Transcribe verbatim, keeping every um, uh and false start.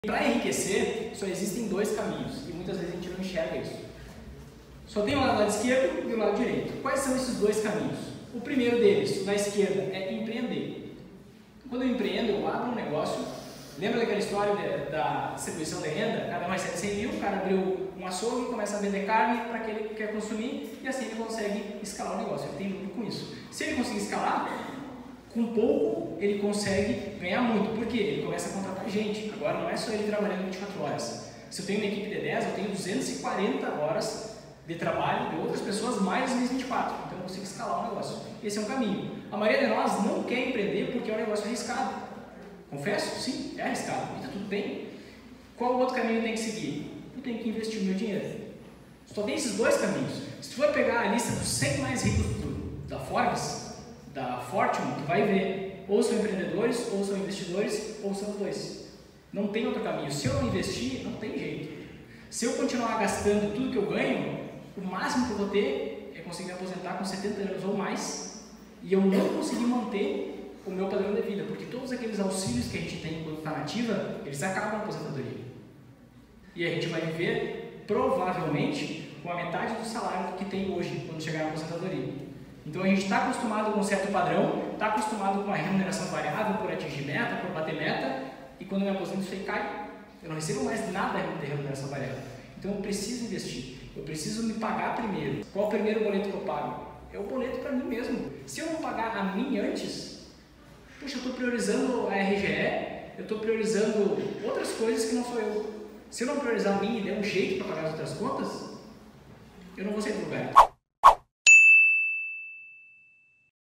Para enriquecer, só existem dois caminhos e muitas vezes a gente não enxerga isso. Só tem o lado esquerdo e o lado direito. Quais são esses dois caminhos? O primeiro deles, na esquerda, é empreender. Quando eu empreendo, eu abro um negócio. Lembra daquela história de, da distribuição de renda? Cada um recebe cem mil, o cara abriu um açougue, começa a vender carne para aquele que quer consumir e assim ele consegue escalar o negócio. Ele tem lucro com isso. Se ele conseguir escalar, com pouco ele consegue ganhar muito. Por quê? Ele começa a contratar gente. Agora não é só ele trabalhando vinte e quatro horas. Se eu tenho uma equipe de dez, eu tenho duzentas e quarenta horas de trabalho de outras pessoas mais as vinte e quatro. Então eu consigo escalar o negócio. Esse é um caminho. A maioria de nós não quer empreender porque é um negócio arriscado. Confesso? Sim, é arriscado. E tá tudo bem. Qual o outro caminho eu tenho que seguir? Eu tenho que investir o meu dinheiro. Só tem esses dois caminhos. Se tu for pegar a lista dos cem mais ricos do, da Forbes, da Fortune, tu vai ver, ou são empreendedores, ou são investidores, ou são os dois. Não tem outro caminho. Se eu não investir, não tem jeito. Se eu continuar gastando tudo que eu ganho, o máximo que eu vou ter é conseguir me aposentar com setenta anos ou mais, e eu não conseguir manter o meu padrão de vida, porque todos aqueles auxílios que a gente tem enquanto está nativa, eles acabam na aposentadoria. E a gente vai viver, provavelmente, com a metade do salário que tem hoje, quando chegar na aposentadoria. Então a gente está acostumado com um certo padrão, está acostumado com a remuneração variável por atingir meta, por bater meta, e quando eu me aposento isso aí cai. Eu não recebo mais nada de remuneração variável. Então eu preciso investir, eu preciso me pagar primeiro. Qual o primeiro boleto que eu pago? É o boleto para mim mesmo. Se eu não pagar a mim antes, puxa, eu estou priorizando a R G E, eu estou priorizando outras coisas que não sou eu. Se eu não priorizar a mim e der um jeito para pagar as outras contas, eu não vou sair do lugar.